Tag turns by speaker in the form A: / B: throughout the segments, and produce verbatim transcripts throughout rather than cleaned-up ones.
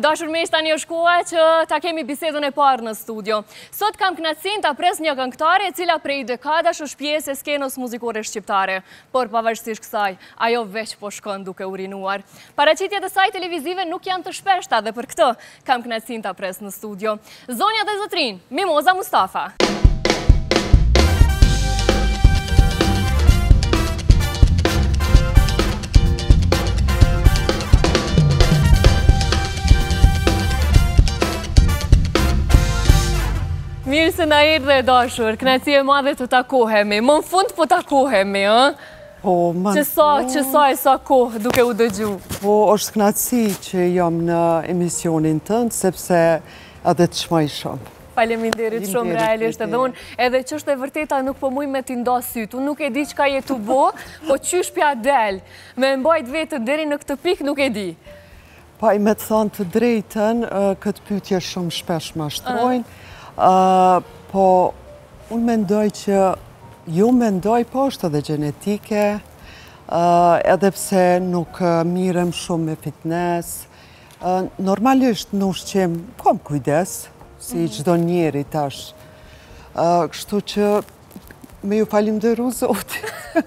A: Dashur miq, tani është koha që ta kemi bisedën e parë në studio. Sot kam kënaqësinë ta pres një këngëtare e cila prej dekadash është pjesë e skenës muzikore shqiptare, por pavarësisht kësaj, ajo veç po shkon duke u rinuar. Paraqitjet e saj televizive nuk janë të shpeshta dhe për këtë kam kënaqësinë ta pres në studio. Zonja dhe zotrin, Mimoza Mustafa. Mirë se na erdhe e dashur, kënaqësi e madhe të takohemi. Më në fund po takohemi, ë?
B: Po, më
A: Që sa, që sa e sa kohë duke u dëgju.
B: Po, është kënaqësi që jam në emisionin tënd, sepse edhe të shmaj shumë.
A: Faleminderit shumë realisht edhe unë, edhe që është e vërteta nuk po muj me t'i nda sytë. Unë nuk e di çka je tu bo, po qysh pja del. Me mbajt vetën deri në këtë pikë nuk e di.
B: Pa i me të thonë të drejten, këtë pyetje shumë shpesh më shtrojnë. Po, unë mendoj që ju mendoj po është edhe gjenetike, edhe pse nuk mirem shumë me fitness. Normalisht në ushqim kam kujdes, si çdo njeri tash. Kështu që me ju falimderu Zotit.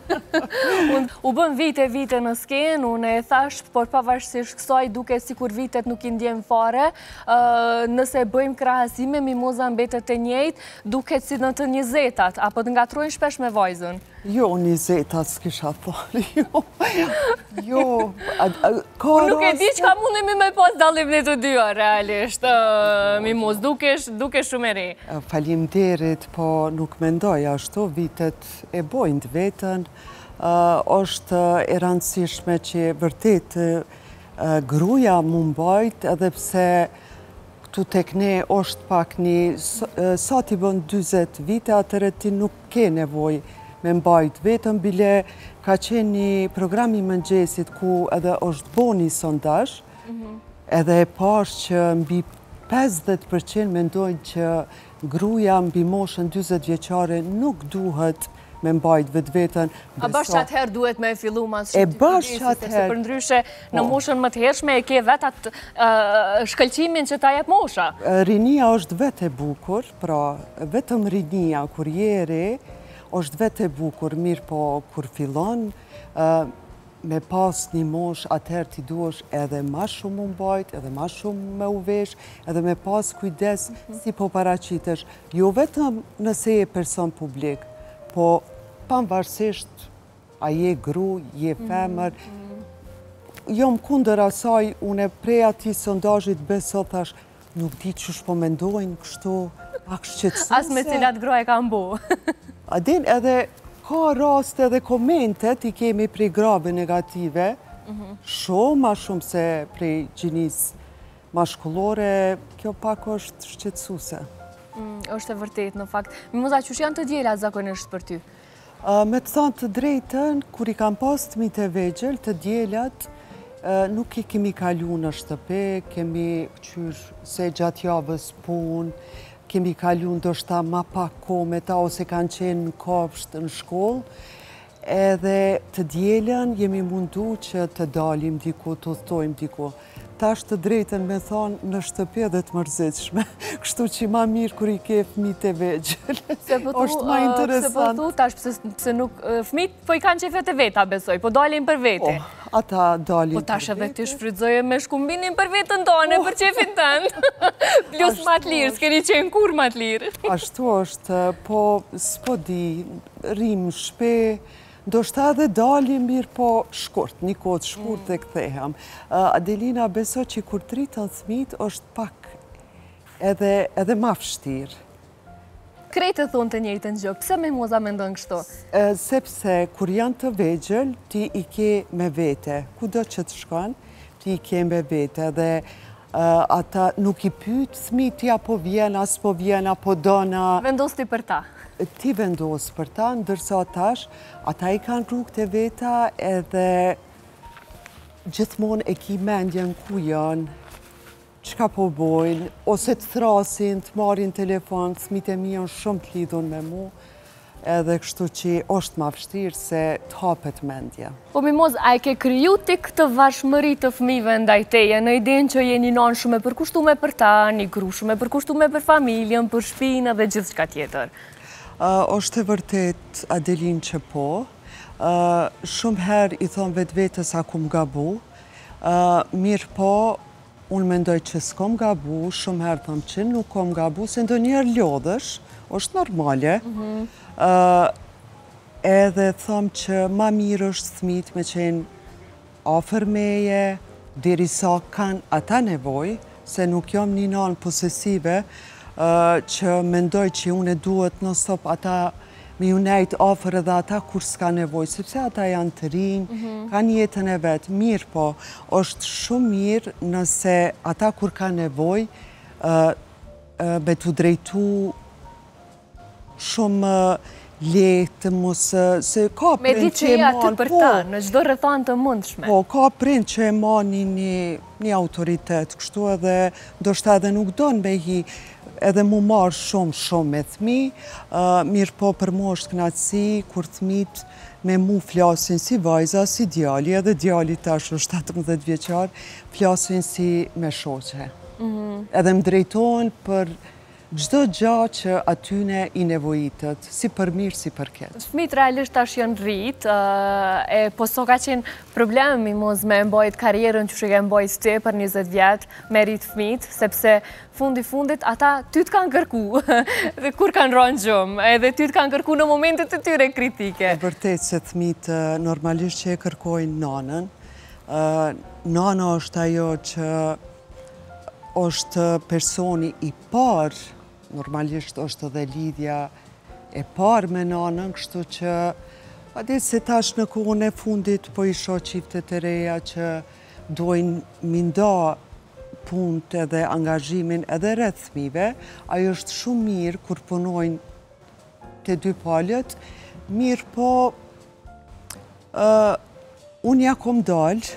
A: U bën vite vite në skenë, unë e thash, por pavarësisht kësaj duke sikur vitet nuk i ndjem fare. Nëse bëjmë krahasime, Mimoza mbetet e njëjtë, duket si në të njëzetat, apo të ngatrojnë shpesh me vajzën?
B: Jo, njëzetat s'kisha thonë, jo. Jo,
A: Unë nuk e di çka mundemi me pas dallim ne të dyja, realisht, Mimoz, dukesh shumë e re.
B: Faleminderit, po nuk mendoj ashtu, vitet e bojnë të vetën. Është e rëndësishme që vërtet gruaja mu mbajt, edhe pse këtu tek ne është pak një, sa ti bën dyzet vite, atëre ti nuk ke nevoj me mbajt vetëm, bile ka qenë një program i mëngjesit ku edhe është bo një sondazh, edhe e pash që mbi pesëdhjetë përqind mendojnë që gruaja mbi moshën dyzet vjeçare nuk duhet me mbajt vetë vetën.
A: A bashkë atëherë duhet me fillu mas
B: shumë të përgjithë,
A: sepse për ndryshe në moshën më të hershme e ke vetë atë shkëlqimin që ta jep mosha.
B: Rinia është vetë e bukur, pra vetëm rinia kur je re, është vetë e bukur, mirë po kur fillon me pas një mosh, atëherë ti duhesh edhe ma shumë më mbajt, edhe ma shumë me uvesh, edhe me pas kujdes si po paraqitesh. Jo vetëm nëse je person publik, po pavarësisht a je gru, je femër. Jo më kundër asaj, une prej ati sondazhit beso thash, nuk di ç'është po mendojnë kështu, pak shqetësuese.
A: As me cilat gra e kam bo.
B: Adin edhe ka raste dhe komentet i kemi prej grave negative, shumë ma shumë se prej gjinis mashkullore, kjo pak është shqetësuese.
A: është e vërtet në fakt. Mimoza, qysh janë të djelat zakonisht për ty?
B: Me të thonë të drejtën, kur i kam pas të mitë e vegjel, të djelat, nuk i kemi kalu në shtëpe, kemi qysh se gjatë javës punë, kemi kalu ndoshta ma pak kohë me ta, ose kanë qenë në kopsht në shkollë, edhe të djelen jemi mundu që të dalim diku, të udhtojmë diku. Tash të drejten me thonë në shtëpi dhe të mërzitshme, kështu që ma mirë kur i ke fëmijët e vegjel. është ma interesant.
A: Se po thu, tash pëse nuk, fëmijët po i kanë qefet e veta, besoj, po dalin për vete.
B: Ata dalin për vete. Po
A: tash edhe ti shfrytëzoje me shkumbinin për vetën tonë, për qefin tënë. Plus ma të lirë, s'keni qenë kur ma të lirë.
B: Ashtu është, po s'po di, rrim shpe, ndoshta edhe dalim mirë po shkurt, një kohë shkurt dhe kthehem. Adelina, beso që kur të rritën fëmijët është pak edhe ma vështirë.
A: Krejtë thonë të njëjtën gjë, pse Mimoza mendon kështu?
B: Sepse kur janë të vegjël, ti i ke me vete. Kudo që të shkon, ti i ke me vete dhe ata nuk i pyet fëmijët ti apo vjen, as po vjen, apo dona.
A: Vendos ti për ta.
B: Ti vendos për ta, ndërsa tash, ata i kanë rrugët e veta edhe gjithmonë e ki mendjen ku janë, çka po bojnë, ose të thrasin, të marrin telefon, fëmijët e mi janë shumë të lidhur me mu. edhe kështu që është ma vështirë se të hapet mendja.
A: Po Mimoz, a e ke kriju ti këtë varshmëri të fëmijëve ndaj teje, në idenë që je një nonë shumë e përkushtume për ta, një gru shumë e përkushtume për familjen, për shpinë dhe gjithë çka tjetër?
B: Është e vërtet, Adelin, që po. Shumë herë i thonë vetë vetës a kum gabu, mirë po, unë mendoj që s'kom gabu, shumë herë thëmë që nuk kom gabu, se ndo njerë lodhësh, është normale, edhe thëmë që ma mirë është thmit me qenë afer meje, diri sa kanë ata nevoj, se nuk jom një nanë posesive, që mendoj që unë e duhet në stop ata me ju nejtë afer edhe ata kur s'ka nevoj, sepse ata janë të rinjë, kanë jetën e vetë, mirë po, është shumë mirë nëse ata kur ka nevoj, me të drejtu shumë letë, mos se ka
A: me
B: prind që e
A: Me aty
B: manë,
A: për ta, në gjdo rrethan të mundshme.
B: Po, ka prind që e manë një autoritet, kështu edhe, do shta edhe nuk donë me hi, edhe mu marë shumë shumë me thmi, mirë po për mu është knatësi, kur thmit me mu flasin si vajza, si djali, edhe djali tash është tetëmbëdhjetë vjeqar, flasin si me shoqe. Edhe më drejtojnë për gjdo gja që atyne i nevojitët, si për mirë, si për keq.
A: Fëmit realisht tash janë rritë, po so ka qenë problemi Mimoz me mbojt karierën që shke mbojt të për njëzet vjetë, me rritë fëmit, sepse fundi fundit ata ty të kanë kërku, dhe kur kanë ronë gjumë, edhe ty të kanë kërku në momentet të tyre kritike.
B: E vërtet se fëmit normalisht që e kërkojnë nanën, nana është ajo që është personi i parë, normalisht është edhe lidhja e parë me nanën, kështu që a ditë se tash në kohën e fundit po i shoh çiftet e reja që dojnë minda punët edhe angazhimin edhe rreth fëmijëve. Ajo është shumë mirë kur punojnë të dy palët, mirë po unë ja kom dalë,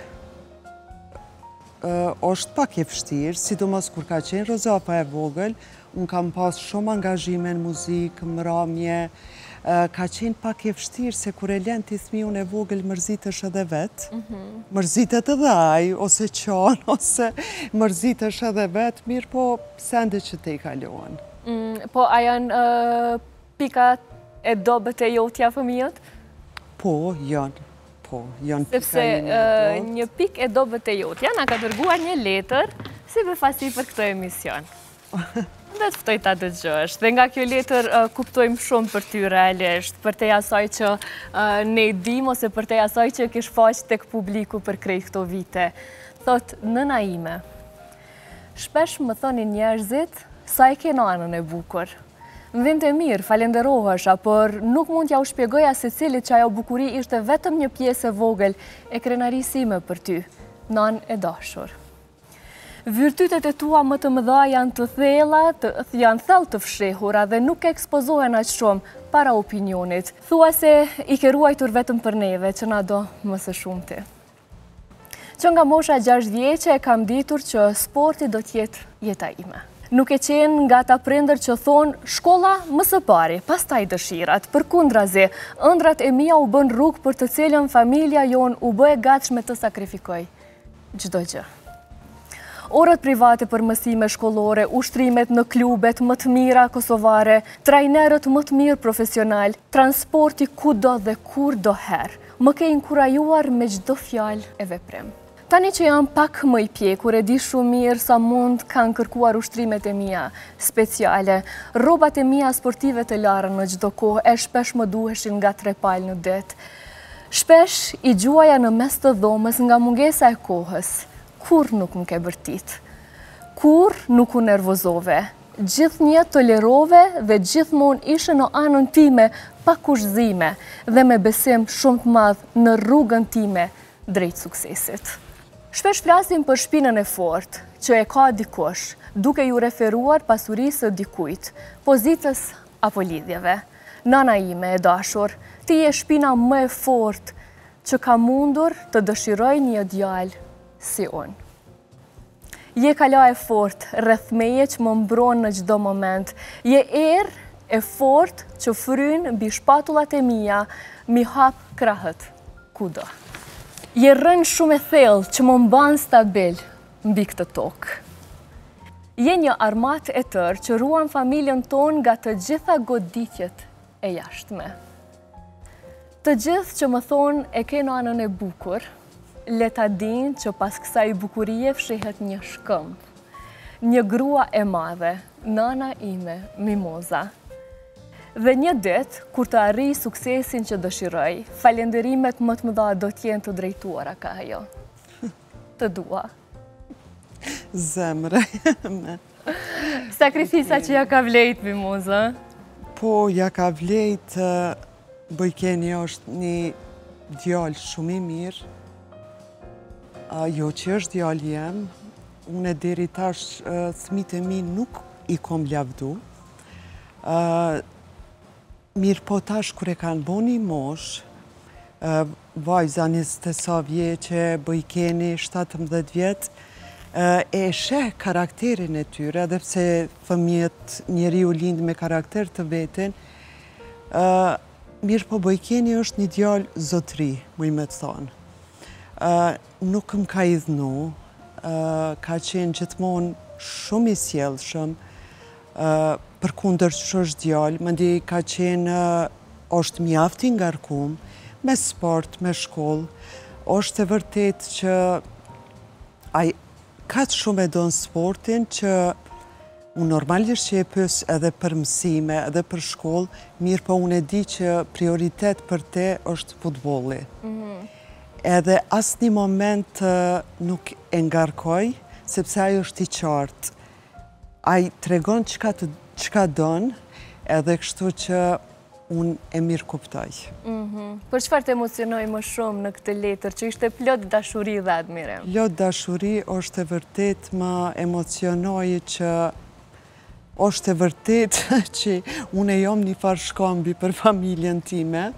B: është pak e vështirë, sidomos kur ka qenë Rozapa e vogël, unë kam pas shumë angazhime në muzikë, mramje, ka qenë pak e vështirë se kur e lën ti fëmijën e vogël mërzitesh edhe vetë, mërzitet edhe ai, ose qanë, ose mërzitesh edhe vetë, mirë po sende që te i kalohen.
A: Po, a janë pikat e dobët e jotja fëmijët?
B: Po, janë. Po, janë pika
A: Sepse një pik e dobët e jotja na ka dërguar një letër si befasi për këtë emision. Dhe të ftoj ta dëgjosh. Dhe nga kjo letër kuptojmë shumë për ty realisht, për te asaj që ne dim, ose për te asaj që kish faq tek publiku për krejt këto vite. Thot, nëna ime, shpesh më thoni njerëzit sa e ke nanën e bukur. Më vinte mirë, falenderohesha, por nuk mund t'ja u shpjegoja se cilit që ajo bukuri ishte vetëm një pjesë e vogël e krenarisime për ty, nan e dashur. Virtytet e tua më të mëdha janë të thella, janë thellë të fshehura dhe nuk ekspozohen aq shumë para opinionit. Thua se i ke ruajtur vetëm për neve, që na do më së shumti. Që nga mosha gjashtë vjeçe e kam ditur që sporti do t'jetë jeta ime. Nuk e qenë nga ta prindër që thonë shkolla më së pari, pastaj dëshirat, përkundrazi, ëndrat e mia u bën rrugë për të cilën familja jonë u bë e gatshme të sakrifikoj çdo gjë. Orët private për mësime shkollore, ushtrimet në klubet më të mira kosovare, trajnerët më të mirë profesional, transporti kudo dhe kur do herë, më ke inkurajuar me çdo fjalë e veprim. Tani që jam pak më i pjekur, e di shumë mirë sa mund kanë kërkuar ushtrimet e mia speciale. Rrobat e mia sportive të lara në çdo kohë e shpesh më duheshin nga tre palë në det. Shpesh i gjuaja në mes të dhomës nga mungesa e kohës. Kur nuk më ke bërtit. Kur nuk u nervozove. Gjithnjë tolerove dhe gjithmonë ishe në anën time pa kushzime dhe me besim shumë të madh në rrugën time drejt suksesit. Shpesh flasim për shpinën e fortë, që e ka dikush, duke ju referuar pasurisë së dikujt, pozitës apo lidhjeve. Nana ime e dashur, ti je shpina më e fortë që ka mundur të dëshiroj një djalë si unë. Je kala e fortë rreth meje që më mbron në çdo moment. Je erë e fort që fryn mbi shpatullat e mia, mi hap krahët kudo. Je rënë shumë e thellë që më mban stabil mbi këtë tokë. Je një armat e tërë që ruan familjen tonë nga të gjitha goditjet e jashtme. Të gjithë që më thonë e ke në anën e bukur, le ta dinë që pas kësaj bukurie fshihet një shkëmb. Një grua e madhe, nana ime, Mimoza. Dhe një ditë, kur të arri suksesin që dëshiroj, falenderimet më të mëdha do t'jenë të drejtuara ka ajo. Të dua.
B: Zemre.
A: Sakrifisa që ja ka vlejt, Mimoza.
B: Po, ja ka vlejt, Bojkeni është një djallë shumë i mirë. Jo që është djallë jem, unë e deri tash thmit e mi nuk i kom lavdu. Mirë po tash kër e kanë bo një mosh, vajza njëzet e sa vjeqe, Bojkeni shtatëmbëdhjetë vjetë, e sheh karakterin e tyre, edhe pse fëmijët njeri u lindë me karakter të veten, mirë po Bojkeni është një djallë zotri, mu i me të thonë. Nuk më ka idhnu, ka qenë gjithmonë shumë i sjellshëm, për kundër që është djallë, më ndi ka qenë, është mjaft i ngarkum, me sport, me shkollë, është e vërtet që ai ka të shumë e donë sportin që unë normalisht që e pës edhe për mësime, edhe për shkollë, mirë po unë e di që prioritet për te është futbolli. Edhe asë një moment nuk e ngarkoj, sepse ajo është i qartë. Ai tregon çka donë, edhe kështu që unë e mirë kuptoj.
A: Për çfarë të emocionoj më shumë në këtë letër, që ishte plot dashuri dhe admirim?
B: Plot dashuri është e vërtet më emocionoj që është e vërtet që unë e jom një farë shkambi për familjen time.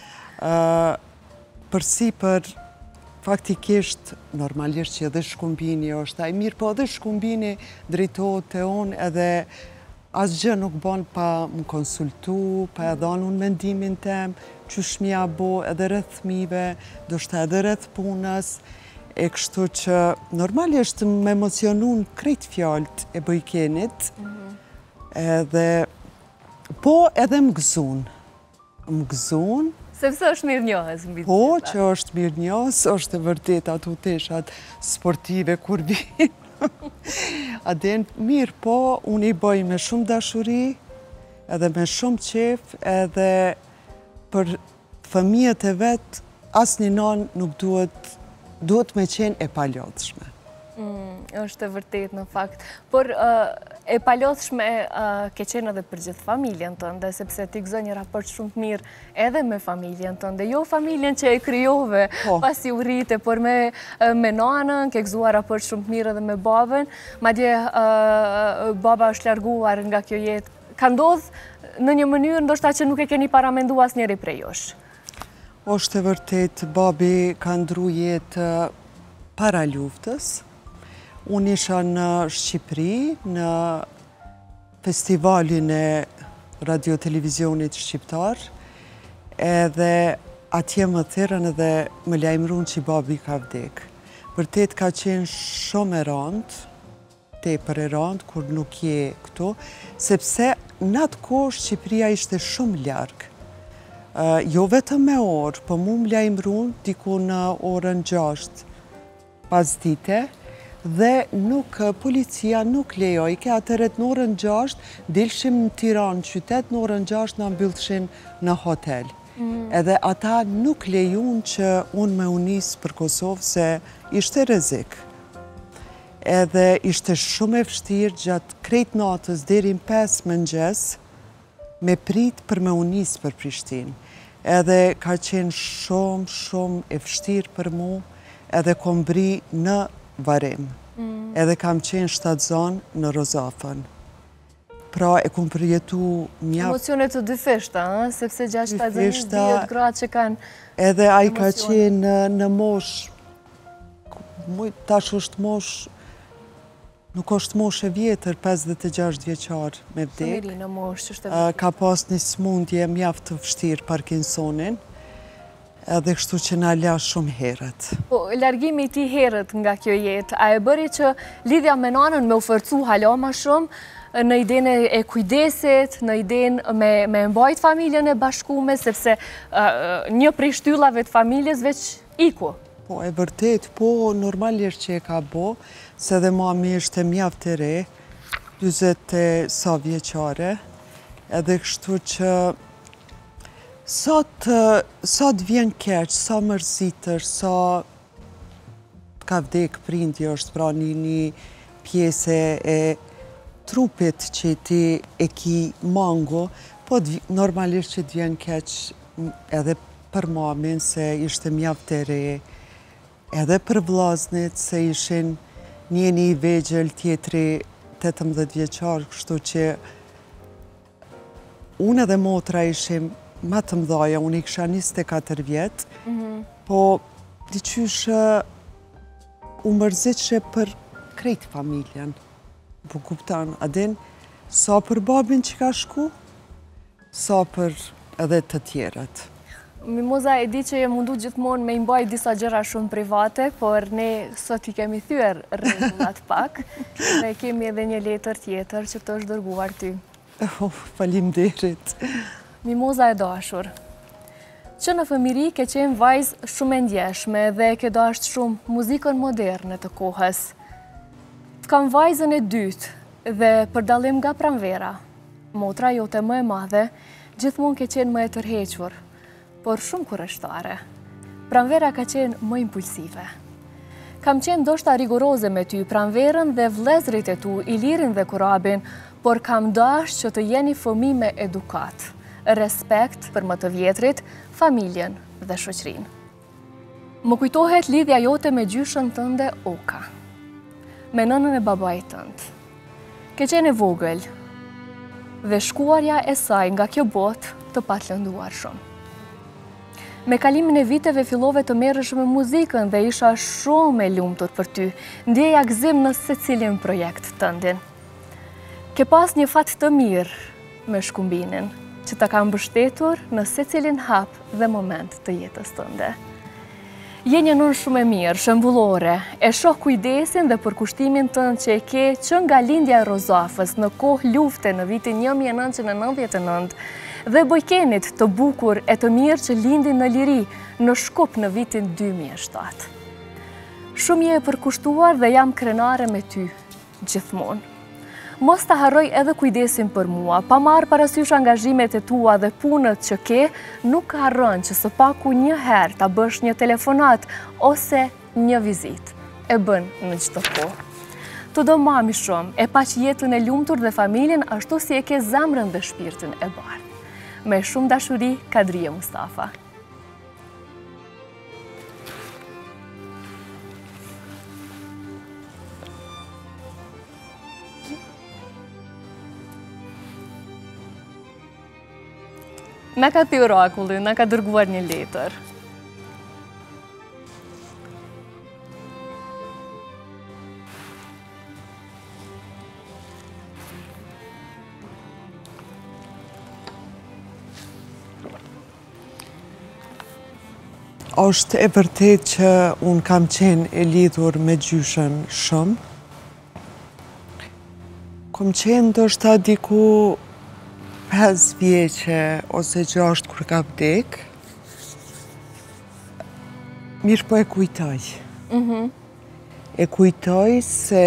B: Përsi për faktikisht, normalisht që edhe shkumbini është ai mirë, po edhe shkumbini drejtohet të unë edhe asgjë nuk bon pa më konsultu, pa e dhanë unë mendimin tem, që shmija bo edhe rreth fëmijëve, do shta edhe rreth punës, e kështu që normalisht më emocionun krejt fjallët e Bojkenit, edhe, po edhe më gëzun, më gëzun,
A: sepse është mirë njohës mbi të
B: po, që është mirë njohës, është e vërtet ato teshat sportive kur vinë. Aden, mirë po, unë i bëj me shumë dashuri, edhe me shumë qef, edhe për fëmijët e vetë, asë një nanë nuk duhet, duhet me qenë e palodhshme.
A: është e vërtet në fakt. Por e palodhshme ke qenë edhe për gjithë familjen tënde, sepse ti gëzon një raport shumë të mirë edhe me familjen tënde. Jo familjen që e krijove pasi u rrite, por me nanën, ke gëzuar raport shumë të mirë edhe me babën. Madje baba është larguar nga kjo jetë. Ka ndodhë në një mënyrë ndoshta që nuk e keni paramendu asnjëri prej jush.
B: Është e vërtet, babi ka ndru jetë para luftës. Unë isha në Shqipëri, në festivalin e radio-televizionit shqiptar, edhe atje më thërën edhe më lajmërun që babi ka vdek. Vërtet ka qenë shumë e rëndë, tepër e rëndë, kur nuk je këtu, sepse në atë kohë Shqipëria ishte shumë largë. Jo vetëm me orë, po mu më lajmërun diku në orën gjashtë pas dite, dhe nuk, policia nuk lejoj, ke atëret në orën gjashtë, dilshim në Tiranë, qytet, në orën gjashtë në mbyllëshin në hotel. Edhe ata nuk lejun që unë me unisë për Kosovë, se ishte rrezik. Edhe ishte shumë e vështirë gjatë krejt natës, deri në pesë mëngjes, me prit për me unisë për Prishtinë. Edhe ka qenë shumë, shumë e vështirë për mu, edhe kom bri në varim. Edhe kam qenë shtatzon në Rozafën. Pra e kom përjetu mjaft...
A: Emocionet të dyfishta, sepse gjatë shtatzoni dhjetë gratë që kanë emocionet.
B: Edhe ai ka qenë në mosh, tash është mosh nuk është moshe vjetër, pesëdhjetë e gjashtë vjeçar me vdek.
A: Mirina moshë që
B: Ka pas një smundje mjaft të vështirë Parkinsonin, edhe kështu që na la shumë herët.
A: Po, largimi i tij herët nga kjo jetë, a e bëri që lidhja me nanën me u forcu hala më shumë në idenë e kujdesit, në idenë me, me mbajt familjen e bashkume, sepse uh, një prej shtyllave të familjes veç iku.
B: Po, e vërtet, po, normalisht që e ka bo, se dhe mami ishte mjaft e re, dyzet e sa vjeqare, edhe kështu që sot, sot vjen keq, sa mërzitër, sa ka vdek prindi është pra një, një pjese e trupit që ti e ki mango, po normalisht që të vjen keq edhe për mamin, se ishte mjaft e re, edhe për vllaznit, se ishin njeni i vegjël, tjetri tetëmbëdhjetë vjeçar, kështu që unë edhe motra ishim më të mdhaja, unë i kisha njëzet e katër vjetë, mm -hmm. po diqysh u mërzitëshe për krejt familjen. Po kuptan, adin, sa për babin që ka shku, sa për edhe të tjerët.
A: Mimoza e di që je mundu gjithmonë me imbaj disa gjëra shumë private, por ne sot i kemi thyer rregullat pak, dhe kemi edhe një letër tjetër që të është dërguar ty.
B: Oh, faleminderit.
A: Mimoza e dashur, që në fëmiri ke qenë vajzë shumë e ndjeshme dhe ke dashur shumë muzikën moderne të kohës. Të kam vajzën e dytë dhe për dallim nga Pranvera, motra jote më e madhe, gjithmonë ke qenë më e tërhequr, por shumë kurreshtare. Pranvera ka qenë më impulsive. Kam qenë ndoshta rigoroze me ty, Pranverën dhe vëllezërit e tu, Ilirin dhe Kurabin, por kam dashur që të jeni fëmijë me edukat, respekt për më të vjetrit, familjen dhe shoqërinë. Më kujtohet lidhja jote me gjyshën tënde Oka, me nënën e babait tënd. Ke qenë e vogël dhe shkuarja e saj nga kjo botë të patlënduar shumë. Me kalimin e viteve fillove të merresh me muzikën dhe isha shumë e lumtur për ty, ndjeja gëzim në secilin projekt tëndin. Ke pas një fat të mirë me shkumbinin, që ta ka mbështetur në secilin hap dhe moment të jetës tënde. Je një nënë shumë e mirë, shembullore, e shoh kujdesin dhe përkushtimin tënd që e ke që nga lindja e Rozafës në kohë lufte në vitin një mijë e nëntëqind e nëntëdhjetë e nëntë dhe bojkenit të bukur e të mirë që lindin në liri në Shkup në vitin dy mijë e shtatë. Shumë je e përkushtuar dhe jam krenare me ty, gjithmonë. Mos të harroj edhe kujdesin për mua, pa marrë parasysh angazhimet e tua dhe punët që ke, nuk harron që së paku një herë ta bësh një telefonat ose një vizit. E bën në çdo kohë. Të do mami shumë, e pa që jetën e lumtur dhe familjen ashtu si e ke zemrën dhe shpirtin e bardhë. Me shumë dashuri, Kadrije Mustafa. Në ka të orakulli, në ka dërguar një letër.
B: Është e vërtet që unë kam qenë e lidhur me gjyshën shumë. Kom qenë ndoshta diku pesë vjeqe ose gjashtë kur ka vdek. Mirë po e kujtoj. Mm-hmm. E kujtoj se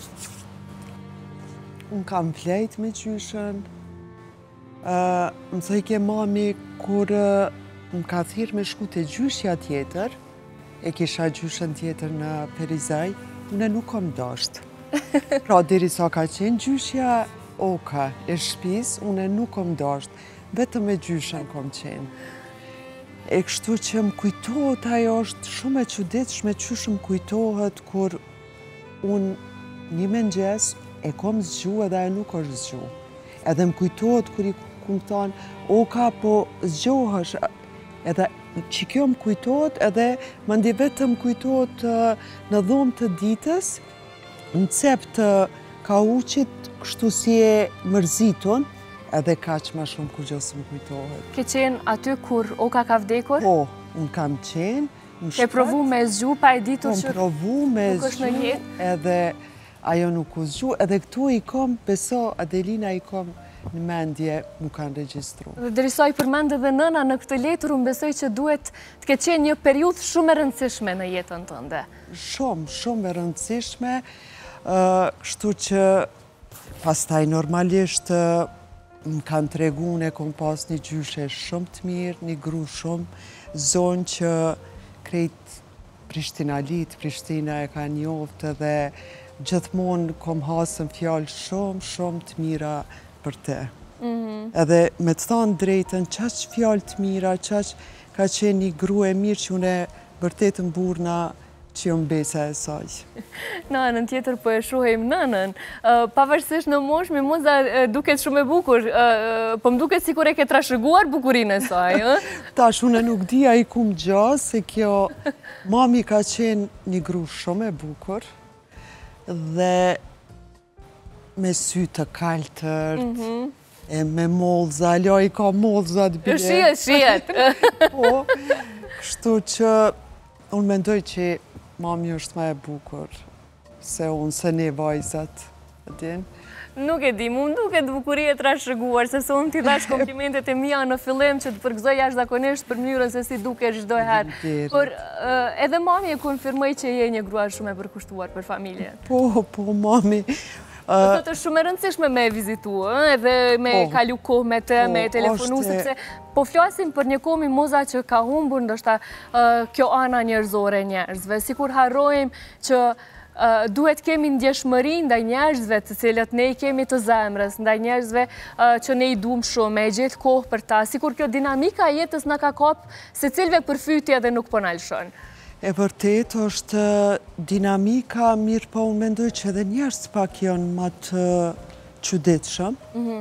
B: unë kam flejt me gjyshën. Uh, më thëjke mami kur uh, më ka thirë me shku të gjyshja tjetër, e kisha gjyshën tjetër në Perizaj, unë nuk kom dashtë. Pra, deri sa ka qenë gjyshja Oka e shpis, unë nuk kom dashtë, vetëm me gjyshën kom qenë. E kështu që më kujtohet, ajo është shumë e çuditshme qysh më kujtohet kur unë një mëngjes e kom zgju edhe ajo nuk është zgju. Edhe më kujtohet kur i kum thonë, Oka, po zgjohesh, edhe që kjo më kujtohet, edhe më ndi vetëm kujtohet në dhomë të ditës, në cep të ka uqit kështu si e mërzitun, edhe kaq ma shumë kur gjosë më kujtohet.
A: Ke qenë aty kur Oka ka vdekur?
B: Po, unë kam qenë në
A: Ke provu me zgju pa e ditur
B: që
A: që
B: provu me
A: nuk është në
B: zgju,
A: jetë?
B: edhe ajo nuk u zgju, edhe këtu i kom, beso, Adelina i kom në mendje mu kanë registru.
A: Dhe dërisa i përmendë dhe nëna në këtë letër, unë besoj që duhet të ke qenë një periudhë shumë e rëndësishme në jetën tënde.
B: Shumë, shumë e rëndësishme, kështu që pastaj normalisht më kanë tregu, e kom pas një gjyshe shumë të mirë, një gru shumë zonë që krejt Prishtinalit, Prishtina e ka njoftë dhe gjithmonë kom hasën fjallë shumë, shumë të mira për te. Edhe me të thonë drejtën, qaq fjallë të mira, qaq ka qenë një gru e mirë që une vërtet në burna që jo mbesa e saj.
A: Nënën tjetër po e shohim nënën. Pavarësisht në moshë, Mimoza duket shumë e bukur, po më duket si kur e ke trashëguar bukurinë e saj.
B: Tash, une nuk dia i kum gjasë, se kjo mami ka qenë një gru shumë e bukur, dhe me sy të kaltërt, e me mollza, alo i ka mollza të bile.
A: Shiet, shiet.
B: Po, kështu që unë mendoj që mami është ma e bukur, se unë se ne vajzat, din.
A: Nuk e di, mu më duket bukurie trashëguar, sepse unë t'i dhash komplimentet e mia në fillim që të përgëzoj jashtëzakonisht për mënyrën se si duke çdo herë. Por edhe mami e konfirmoi që je një grua shumë e përkushtuar për familjen.
B: Po, po, mami.
A: Të të shumë e rëndësishme me vizitu, edhe me kalu kohë me të, me telefonu, sepse po flasim për një kohë Mimoza që ka humbur, ndoshta kjo ana njerëzore njerëzve, sikur harrojmë që duhet kemi ndjeshmëri ndaj njerëzve të cilët ne i kemi të zemrës, ndaj njerëzve që ne i duam shumë, e gjetë kohë për ta, sikur kjo dinamika e jetës na ka kapë se cilve përfytje dhe nuk po na lëshon.
B: E vërtet është dinamika mirë, po unë mendoj që edhe njerëz pak janë ma të çuditshëm.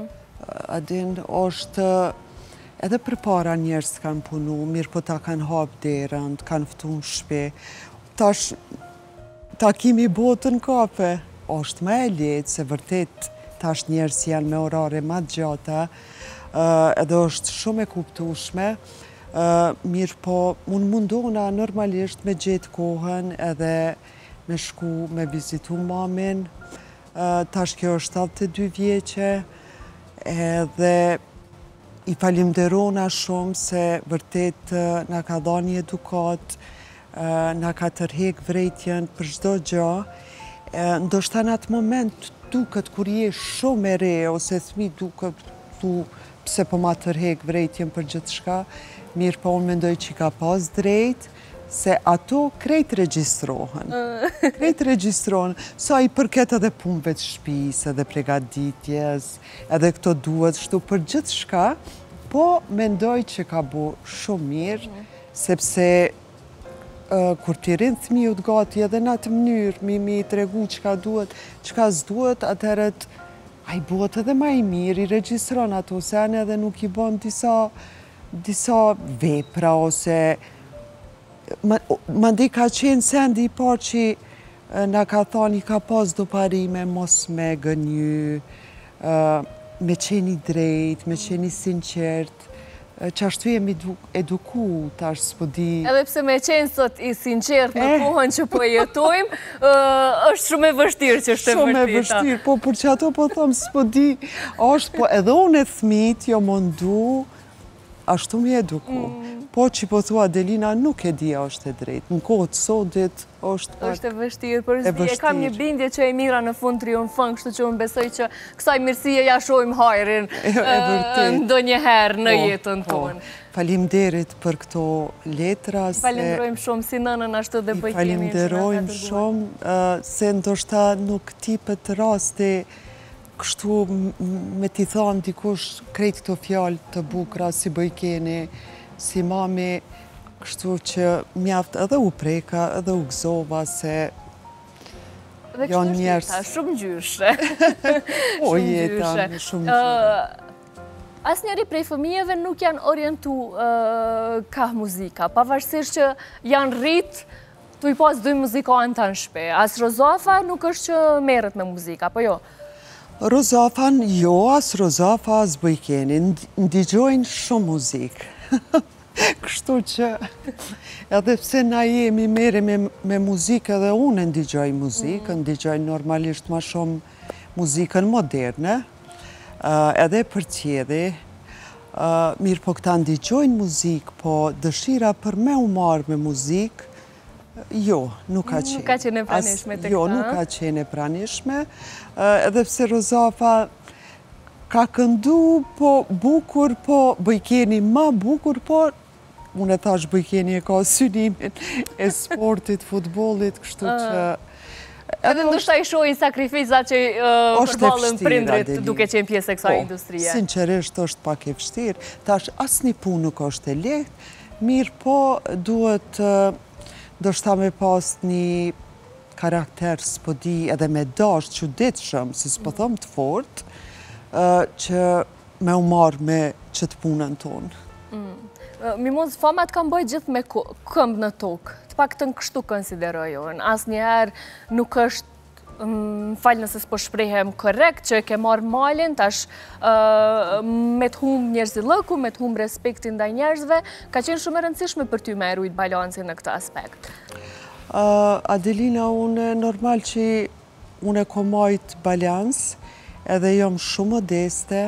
B: Adin, është edhe për para njerëz kanë punu, mirë po ta kanë hapë derën, kanë ftu në shtëpi. Tash, takimi botën kape, është më e lehtë, se vërtet tash njerëz janë me orare ma të gjata, edhe është shumë e kuptueshme. Mirë po, unë mundona normalisht me gjetë kohën edhe me shku me vizitu mamin. Tash kjo është shtatëdhjetë e dy vjeqe, edhe i falimderona shumë se vërtet na ka dhënë një edukat, na ka tërhek vrejtjen për çdo gjë. Ndoshta në atë moment duket kur je shumë e re, ose thmi duket tu pse po ma tërhek vrejtjen për gjithë shka, mirë po unë mendoj që ka pas drejt, se ato krejt regjistrohen. Krejt regjistrohen, sa i përket edhe punëve të shtëpisë, edhe pregaditjes, edhe këto duhet shtu për gjithë shka, po mendoj që ka bu shumë mirë, sepse kur t'i rinë thmiut gati edhe në atë mënyrë, mi mi të regu që ka duhet, që ka s'duhet, atëherët a i buhet edhe ma i mirë, i regjistron ato, se anë edhe nuk i bon disa disa vepra, ose ma ndi ka qenë sendi i parë që na ka thonë i ka pas do parime mos me gënjy, me qeni drejt, me qeni sinqert, që ashtu jemi eduku, tash s'po di...
A: Edhe pse me qenë sot i sinqert në kohën që po jetojmë, është shumë e vështirë që është e vërtita.
B: Shumë e vështirë, po për që ato po thëmë s'po di, është po edhe unë e thmit, jo mundu, ashtu mi eduku. Po që po thua Adelina nuk e dia është e drejtë. Në kohët sotit është pak...
A: është e vështirë, për zdi e kam një bindje që e mira në fund triumfon, kështu që unë besoj që kësaj mirësie ja shojmë hajrin ndo njëherë në jetën tonë.
B: Falimderit për këto letra.
A: Falimderojmë shumë si nënën ashtu dhe bëjtjemi.
B: Falimderojmë shumë, se ndoshta nuk tipet rasti kështu me t'i thonë dikush krejt këto fjallë të bukra si bëjkeni, si mami, kështu që mjaft edhe u preka, edhe u gëzova se janë njerës...
A: Dhe kështu është shumë gjyshe.
B: O, jeta, shumë gjyshe.
A: Asë njeri prej fëmijeve nuk janë orientu ka muzika, pavarësisht që janë rritë tu i pas dy muzikoan të në shpe. Asë Rozofa nuk është që merët me muzika, po jo?
B: Rozafan, jo, as Rozafa, as Bujkeni, ndigjojnë shumë muzikë. Kështu që, edhe pse na jemi mere me, me muzikë, edhe unë ndigjoj muzikë, mm. ndigjoj normalisht ma shumë muzikën moderne, uh, edhe për tjedi, uh, mirë po këta ndigjojnë muzikë, po dëshira për me u marë me muzikë, jo, nuk ka qenë.
A: Nuk ka qenë e pranishme të këta?
B: Jo, nuk ka qenë e pranishme, uh, edhe pse Rozafa ka këndu, po bukur, po Bujkeni ma bukur, po unë e thash Bujkeni e ka synimin e sportit, futbolit, kështu që...
A: Edhe ndoshta i shohin sakrifizat që përballën prindrit duke qenë pjesë e kësaj industrie.
B: Sinqerisht është pak e vështirë. Tash asnjë punë nuk është e lehtë, mirë po duhet ndoshta me pas një karakter s'po di edhe me dash çuditshëm, si s'po them të fortë, që me u marrë me qëtë punën tonë.
A: Mimoz, famat kanë bëjt gjithë me këmbë në tokë. Të pak të në kështu konsiderojën. Asë njëherë nuk është, falë nëse s'po shprehem korrekt, që ke marrë malin, tash me të humë njerëzi lëku, me të humë respektin ndaj njerëzve, ka qenë shumë e rëndësishme për ty me erujt balansin në këtë aspekt.
B: Adelina, unë normal që unë e ko majt balans, edhe jam shumë modeste,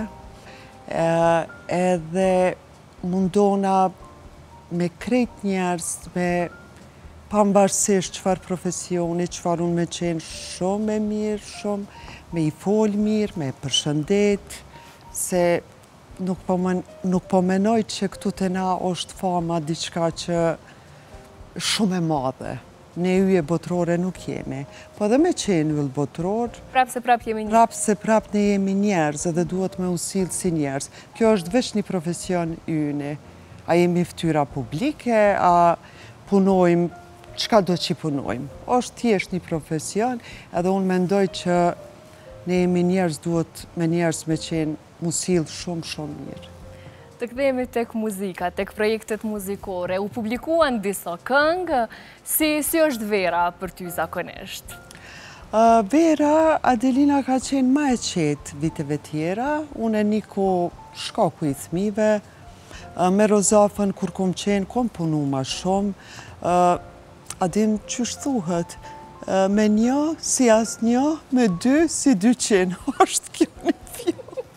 B: edhe mundona me krejt njerës, me pambarësisht qëfar profesioni, qëfar unë me qenë shumë e mirë, shumë, me i folë mirë, me përshëndet, se nuk po, men, nuk po menoj që këtu të na është fama diçka që shumë e madhe. Ne yje botërore nuk jemi, po edhe me qenë yllë botëror,
A: prapë se prapë jemi njerëz.
B: Prapë se prapë ne jemi njerëz edhe duhet me usilë si njerëz. Kjo është veç një profesion yni. A jemi ftyra publike, a punojmë, qka do që punojmë. është thjesht një profesion edhe unë mendoj që ne jemi njerëz, duhet me njerëz me qenë musilë shumë, shumë mirë.
A: Të kthehemi tek muzika, tek projektet muzikore. U publikuan disa këngë, si, si është Vera për ty zakonisht?
B: Uh, Vera, Adelina ka qenë ma e qetë viteve tjera. Unë e niko shkaku i thmive. Uh, me Rozafën, kur kom qenë, kom punu ma shumë. Uh, Adin qysh thuhet, uh, me një, si as një, me dy, si dy qenë. është kjo një fjallë.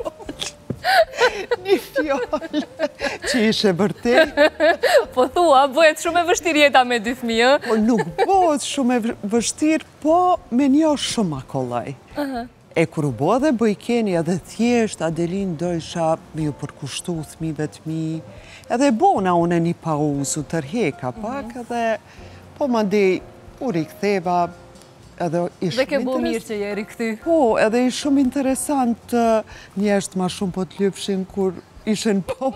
B: Një fjallë që ishe vërtet.
A: Po thua, bëhet shumë e vështirë jeta me dy fëmijë.
B: Po nuk bëhet shumë e vështirë, po me një shumë akollaj. E kur u bo dhe Bujkeni edhe thjesht, Adelin dojsha me ju përkushtu thmive të mi, edhe bona unë një pauzu tërheka pak, edhe po ma ndej u riktheva.
A: Dhe ke bo mirë që je rikëthy.
B: Po, edhe i shumë interesant njerëzit ma shumë po të lypshin kur ishen po.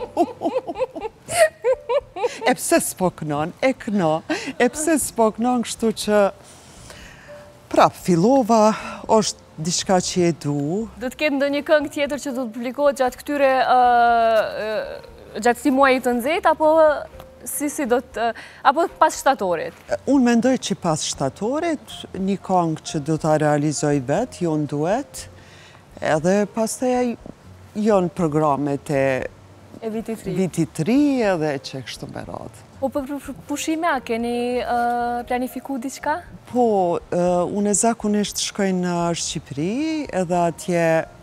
B: E pse s'po kënon, e këno, e pse s'po kënon, kështu që prap, fillova, është diçka që e du.
A: Do të ketë ndë një këngë tjetër që do të publikohet gjatë këtyre, gjatë si muajit të nxehtë, apo si si do të, apo pas shtatorit?
B: Unë mendoj që pas shtatorit, një këngë që do të realizoj vetë, jo në duet, edhe pas të jo në programet e vitit të ri, edhe që kështu me radhë.
A: Po për pushime, a keni planifiku diçka?
B: Po, unë e zakonisht shkoj në Shqipëri, edhe atje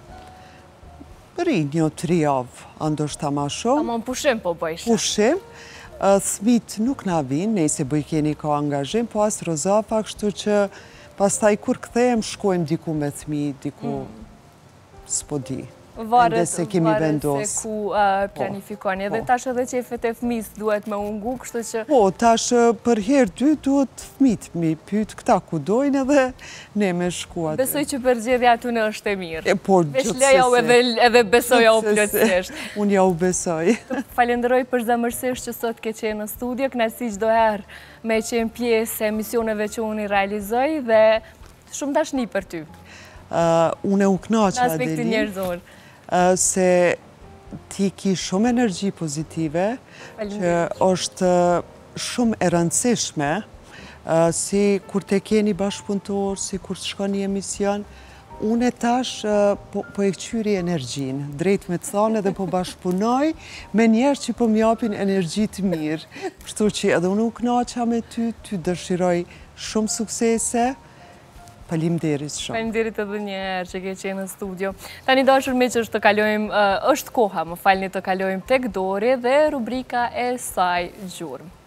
B: ri një tri javë, andoshta ma shumë.
A: Amon pushim po bëjshë?
B: Pushim. Thmit nuk na vinë, nëjse Bujkeni ka angazhim, po asë Rozafa, kështu që pastaj kur këthejem, shkojmë diku me thmi, diku s'po di.
A: Varet se ku planifikoni. Edhe tash edhe qefet e fmis duhet me ungu, kështu që...
B: Po, tash për herë dy duhet fmit mi pyt këta ku dojnë edhe ne me shkuat.
A: Besoj që përgjedhja aty në është e mirë.
B: Po,
A: veç leja u edhe besoja u plotësisht.
B: Unë ja u besoj.
A: Falenderoj për zamërsisht që sot ke qenë në studio, knasi qdo herë me qenë pjesë e misioneve që unë i realizoj dhe shumë dashni për ty.
B: Unë e u knaqë,
A: Adelin. Në aspektin njerëzor.
B: Se ti ki shumë energji pozitive, që është shumë e rëndësishme, si kur te keni bashkëpunëtor, si kur të shko një emision, Unë e tash po e këqyri energjinë, drejt me të thonë edhe po bashkëpunoj me njerë që po m'japin energji të mirë. Kështu që edhe unë u kënaqa me ty, ty dëshiroj shumë suksese. Faleminderit shumë.
A: Faleminderit edhe një herë që ke qenë në studio. Tani dashur miq, është të kalojmë, është koha, më falni të kalojmë tek Dori dhe rubrika e saj gjurmë.